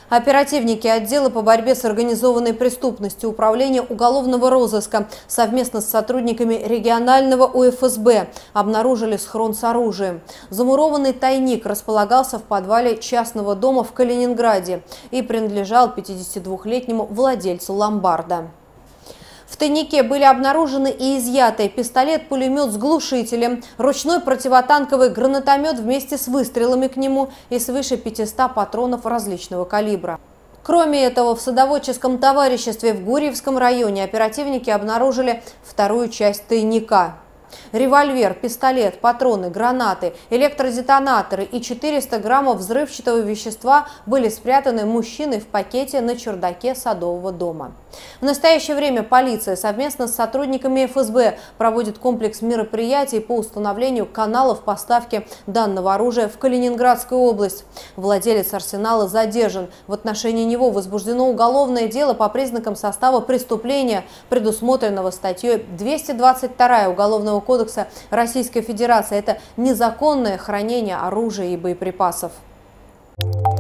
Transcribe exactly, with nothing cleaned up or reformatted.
Оперативники отдела по борьбе с организованной преступностью Управления уголовного розыска совместно с сотрудниками регионального У Эф Эс Бэ обнаружили схрон с оружием. Замурованный тайник располагался в подвале частного дома в Калининграде и принадлежал пятидесятидвухлетнему владельцу ломбарда. В тайнике были обнаружены и изъяты пистолет-пулемет с глушителем, ручной противотанковый гранатомет вместе с выстрелами к нему и свыше пятисот патронов различного калибра. Кроме этого, в садоводческом товариществе в Гурьевском районе оперативники обнаружили вторую часть тайника. Револьвер, пистолет, патроны, гранаты, электродетонаторы и четыреста граммов взрывчатого вещества были спрятаны мужчиной в пакете на чердаке садового дома. В настоящее время полиция совместно с сотрудниками Эф Эс Бэ проводит комплекс мероприятий по установлению каналов поставки данного оружия в Калининградскую область. Владелец арсенала задержан. В отношении него возбуждено уголовное дело по признакам состава преступления, предусмотренного статьей двести двадцать вторая Уголовного кодекса Российской Федерации. Это незаконное хранение оружия и боеприпасов.